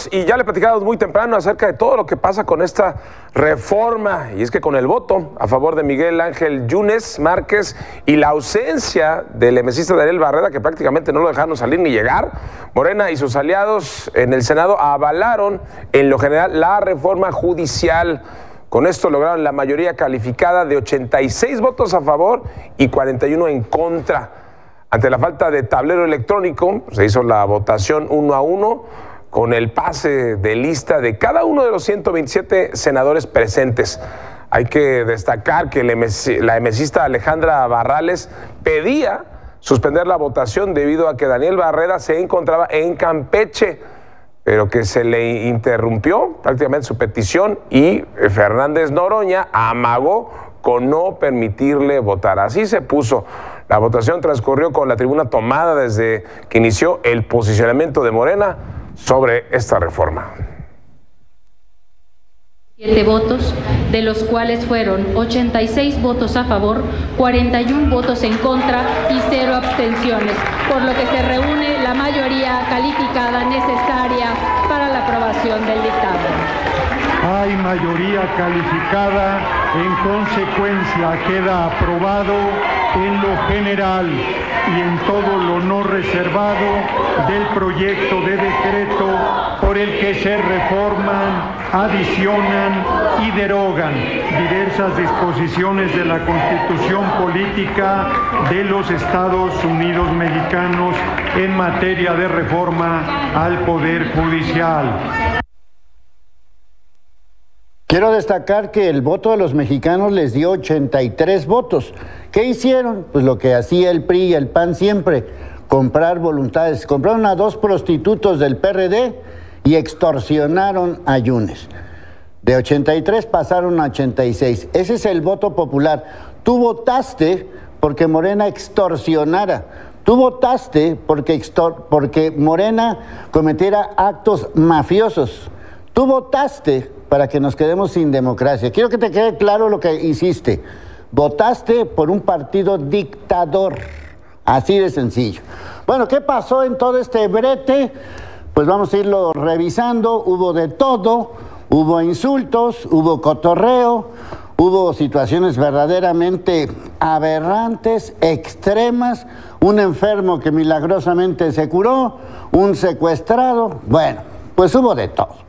amigos, y ya le platicamos muy temprano acerca de todo lo que pasa con esta reforma, y es que con el voto a favor de Miguel Ángel Yunes Márquez y la ausencia del emesista Daniel Barrera, que prácticamente no lo dejaron salir ni llegar, Morena y sus aliados en el Senado avalaron en lo general la reforma judicial. Con esto lograron la mayoría calificada de 86 votos a favor y 41 en contra. Ante la falta de tablero electrónico, se hizo la votación 1 a 1 con el pase de lista de cada uno de los 127 senadores presentes. Hay que destacar que la emesista Alejandra Barrales pedía suspender la votación debido a que Daniel Barrera se encontraba en Campeche, pero que se le interrumpió prácticamente su petición y Fernández Noroña amagó con no permitirle votar. Así se puso. La votación transcurrió con la tribuna tomada desde que inició el posicionamiento de Morena sobre esta reforma. 7 votos, de los cuales fueron 86 votos a favor, 41 votos en contra y 0 abstenciones, por lo que se reúne la mayoría calificada necesaria para la aprobación del dictamen. Hay mayoría calificada, en consecuencia queda aprobado en lo general y en todo lo no reservado del proyecto de decreto por el que se reforman, adicionan y derogan diversas disposiciones de la Constitución Política de los Estados Unidos Mexicanos en materia de reforma al Poder Judicial. Quiero destacar que el voto de los mexicanos les dio 83 votos. ¿Qué hicieron? Pues lo que hacía el PRI y el PAN siempre, comprar voluntades. Compraron a 2 prostitutos del PRD y extorsionaron a Yunes. De 83 pasaron a 86. Ese es el voto popular. Tú votaste porque Morena extorsionara. Tú votaste porque Morena cometiera actos mafiosos. Tú votaste para que nos quedemos sin democracia. Quiero que te quede claro lo que hiciste. Votaste por un partido dictador. Así de sencillo. Bueno, ¿qué pasó en todo este brete? Pues vamos a irlo revisando. Hubo de todo. Hubo insultos, hubo cotorreo, hubo situaciones verdaderamente aberrantes, extremas. Un enfermo que milagrosamente se curó, un secuestrado. Bueno, pues hubo de todo.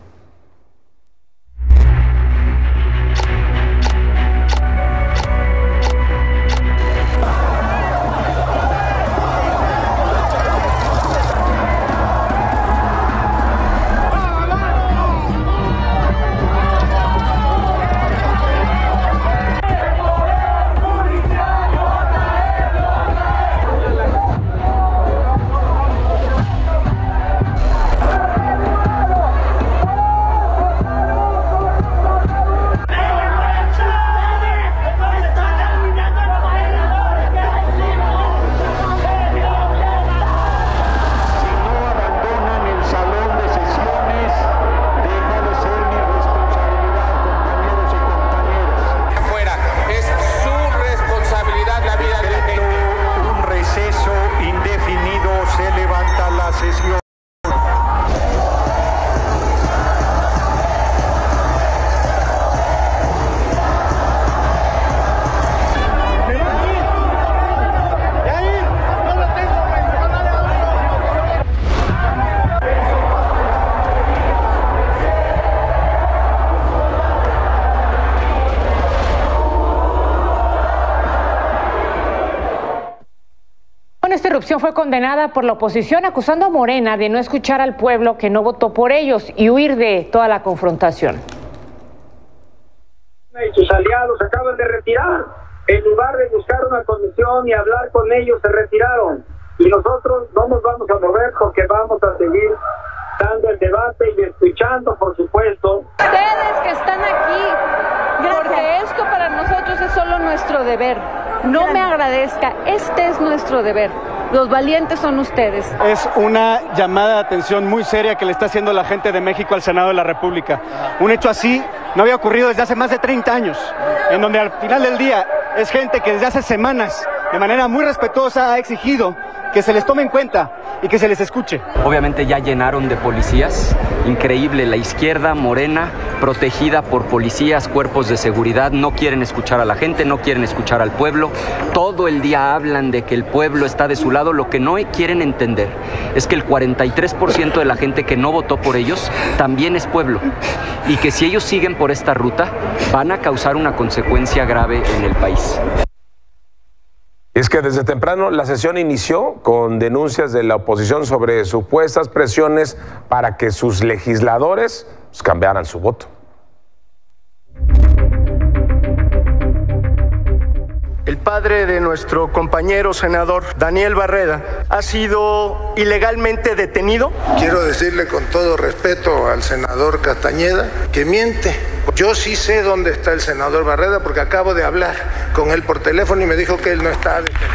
Esta irrupción fue condenada por la oposición, acusando a Morena de no escuchar al pueblo que no votó por ellos y huir de toda la confrontación. Y sus aliados se acaban de retirar. En lugar de buscar una comisión y hablar con ellos, se retiraron. Y nosotros no nos vamos a mover porque vamos a seguir dando el debate y escuchando, por supuesto. Ustedes que están aquí, porque esto para nosotros es solo nuestro deber. No me agradezca, este es nuestro deber. Los valientes son ustedes. Es una llamada de atención muy seria que le está haciendo la gente de México al Senado de la República. Un hecho así no había ocurrido desde hace más de 30 años, en donde al final del día es gente que desde hace semanas de manera muy respetuosa, ha exigido que se les tome en cuenta y que se les escuche. Obviamente ya llenaron de policías, increíble, la izquierda morena, protegida por policías, cuerpos de seguridad, no quieren escuchar a la gente, no quieren escuchar al pueblo, todo el día hablan de que el pueblo está de su lado, lo que no quieren entender es que el 43% de la gente que no votó por ellos también es pueblo, y que si ellos siguen por esta ruta van a causar una consecuencia grave en el país. Es que desde temprano la sesión inició con denuncias de la oposición sobre supuestas presiones para que sus legisladores cambiaran su voto. El padre de nuestro compañero senador Daniel Barreda ha sido ilegalmente detenido. Quiero decirle con todo respeto al senador Castañeda que miente. Yo sí sé dónde está el senador Barreda porque acabo de hablar con él por teléfono y me dijo que él no está detenido.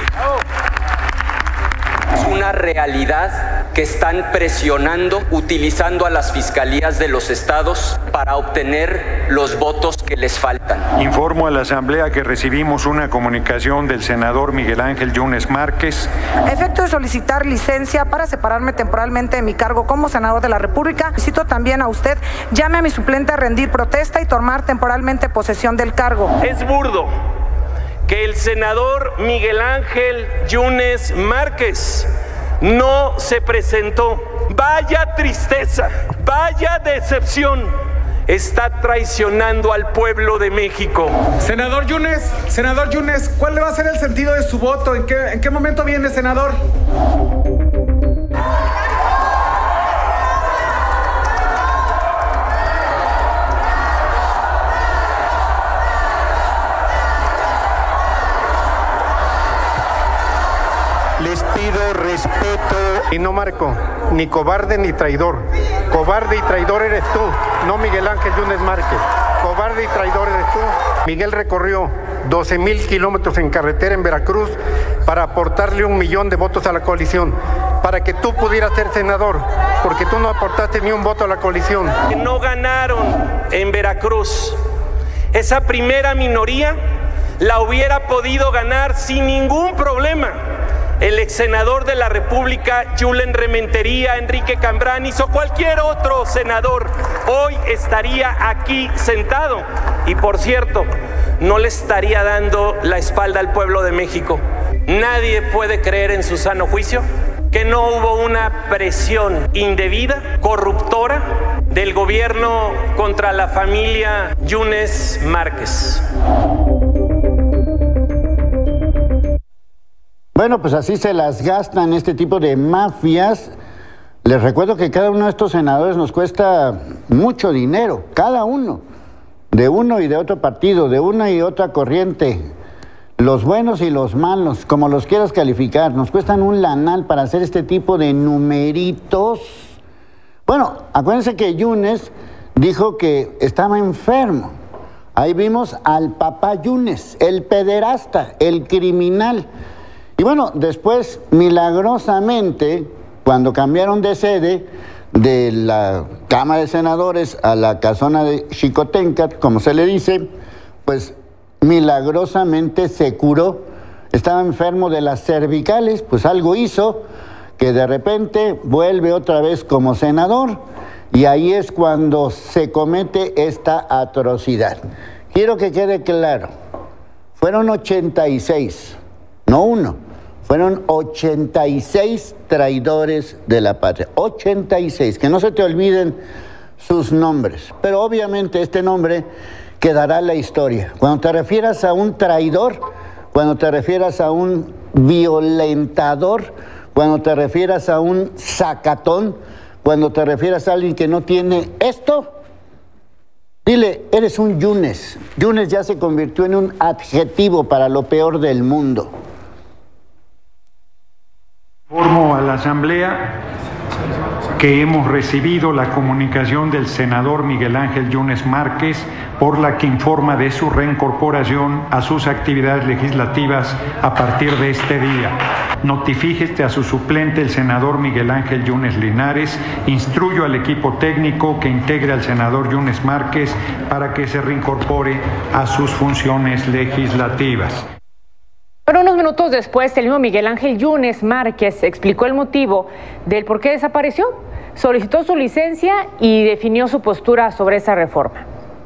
Es una realidad que están presionando, utilizando a las fiscalías de los estados para obtener los votos que les faltan. Informo a la Asamblea que recibimos una comunicación del senador Miguel Ángel Yunes Márquez. A efecto de solicitar licencia para separarme temporalmente de mi cargo como senador de la República, solicito también a usted llame a mi suplente a rendir protesta y tomar temporalmente posesión del cargo. Es burdo que el senador Miguel Ángel Yunes Márquez no se presentó. Vaya tristeza, vaya decepción. Está traicionando al pueblo de México. Senador Yunes, ¿cuál va a ser el sentido de su voto? ¿En qué momento viene, senador? Les pido respeto y no marco, ni cobarde ni traidor. Cobarde y traidor eres tú, no Miguel Ángel Yunes Márquez. Cobarde y traidor eres tú. Miguel recorrió 12,000 kilómetros en carretera en Veracruz para aportarle 1 millón de votos a la coalición, para que tú pudieras ser senador, porque tú no aportaste ni un voto a la coalición. No ganaron en Veracruz. Esa primera minoría la hubiera podido ganar sin ningún problema el ex senador de la República, Julen Rementería, Enrique Cambranis o cualquier otro senador, hoy estaría aquí sentado. Y por cierto, no le estaría dando la espalda al pueblo de México. Nadie puede creer en su sano juicio que no hubo una presión indebida, corruptora, del gobierno contra la familia Yunes Márquez. Bueno, pues así se las gastan este tipo de mafias. Les recuerdo que cada uno de estos senadores nos cuesta mucho dinero, cada uno, de uno y de otro partido, de una y otra corriente, los buenos y los malos, como los quieras calificar, nos cuestan un lanal para hacer este tipo de numeritos. Bueno, acuérdense que Yunes dijo que estaba enfermo. Ahí vimos al papá Yunes, el pederasta, el criminal. Y bueno, después, milagrosamente, cuando cambiaron de sede de la Cámara de Senadores a la casona de Xicoténcat, como se le dice, pues milagrosamente se curó. Estaba enfermo de las cervicales, pues algo hizo que de repente vuelve otra vez como senador y ahí es cuando se comete esta atrocidad. Quiero que quede claro, fueron 86, no uno. Fueron 86 traidores de la patria, 86, que no se te olviden sus nombres, pero obviamente este nombre quedará en la historia. Cuando te refieras a un traidor, cuando te refieras a un violentador, cuando te refieras a un sacatón, cuando te refieras a alguien que no tiene esto, dile, eres un Yunes. Yunes ya se convirtió en un adjetivo para lo peor del mundo. Informo a la Asamblea que hemos recibido la comunicación del senador Miguel Ángel Yunes Márquez, por la que informa de su reincorporación a sus actividades legislativas a partir de este día. Notifíquese a su suplente, el senador Miguel Ángel Yunes Linares. Instruyo al equipo técnico que integre al senador Yunes Márquez para que se reincorpore a sus funciones legislativas. Bueno, unos minutos después, el mismo Miguel Ángel Yunes Márquez explicó el motivo del por qué desapareció, solicitó su licencia y definió su postura sobre esa reforma.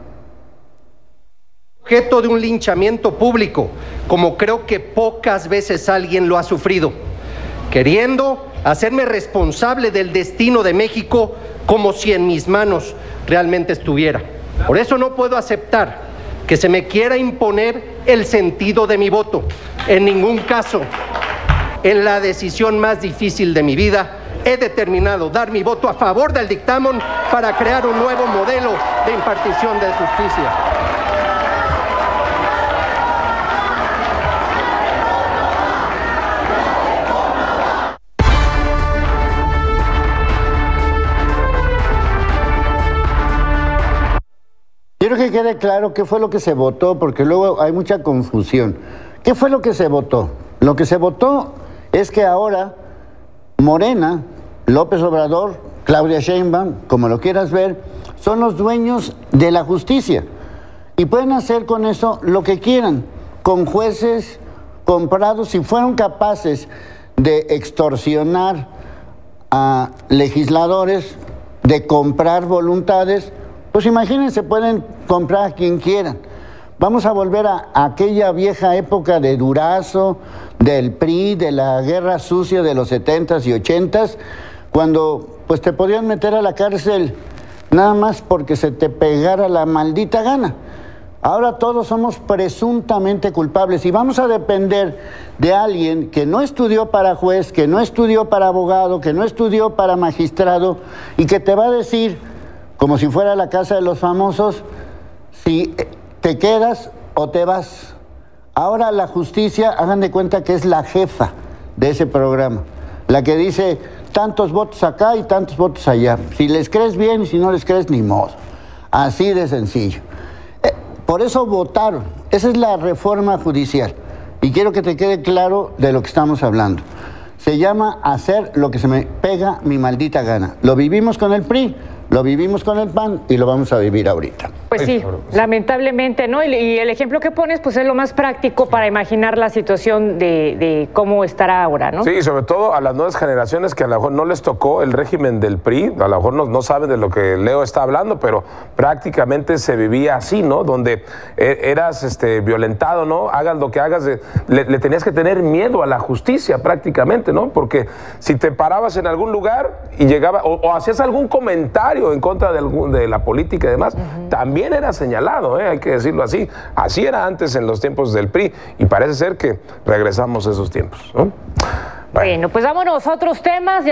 Objeto de un linchamiento público, como creo que pocas veces alguien lo ha sufrido, queriendo hacerme responsable del destino de México como si en mis manos realmente estuviera. Por eso no puedo aceptar que se me quiera imponer el sentido de mi voto. En ningún caso, en la decisión más difícil de mi vida, he determinado dar mi voto a favor del dictamen para crear un nuevo modelo de impartición de justicia. Quiero que quede claro qué fue lo que se votó, porque luego hay mucha confusión. ¿Qué fue lo que se votó? Lo que se votó es que ahora Morena, López Obrador, Claudia Sheinbaum, como lo quieras ver, son los dueños de la justicia y pueden hacer con eso lo que quieran, con jueces comprados. Si fueron capaces de extorsionar a legisladores, de comprar voluntades, pues imagínense, pueden comprar a quien quieran. Vamos a volver a aquella vieja época de Durazo, del PRI, de la guerra sucia de los 70s y 80s, cuando pues te podían meter a la cárcel nada más porque se te pegara la maldita gana. Ahora todos somos presuntamente culpables y vamos a depender de alguien que no estudió para juez, que no estudió para abogado, que no estudió para magistrado y que te va a decir, como si fuera la casa de los famosos, si te quedas o te vas. Ahora la justicia, hagan de cuenta que es la jefa de ese programa, la que dice tantos votos acá y tantos votos allá. Si les crees bien y si no les crees, ni modo. Así de sencillo. Por eso votaron. Esa es la reforma judicial. Y quiero que te quede claro de lo que estamos hablando. Se llama hacer lo que se me pega mi maldita gana. Lo vivimos con el PRI, lo vivimos con el PAN y lo vamos a vivir ahorita. Pues sí, lamentablemente, ¿no? Y el ejemplo que pones, pues es lo más práctico para imaginar la situación de cómo estará ahora, ¿no? Sí, sobre todo a las nuevas generaciones que a lo mejor no les tocó el régimen del PRI, a lo mejor no saben de lo que Leo está hablando, pero prácticamente se vivía así, ¿no? Donde eras violentado, ¿no? Hagas lo que hagas, le tenías que tener miedo a la justicia prácticamente, ¿no? Porque si te parabas en algún lugar y llegaba, o hacías algún comentario en contra de la política y demás, también era señalado, hay que decirlo así. Así era antes en los tiempos del PRI y parece ser que regresamos a esos tiempos, ¿no? Bueno, pues vámonos a otros temas.